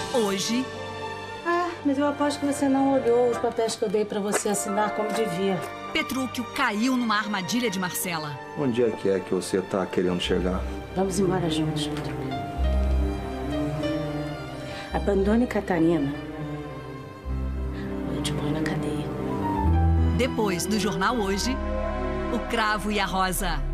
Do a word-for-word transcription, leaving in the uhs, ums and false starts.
Hoje... Ah, mas eu aposto que você não olhou os papéis que eu dei pra você assinar como devia. Petrúquio caiu numa armadilha de Marcela. Onde é que é que você tá querendo chegar? Vamos embora juntos, Petrúquio. Abandone Catarina. Ou eu te ponho na cadeia. Depois do Jornal Hoje, o Cravo e a Rosa.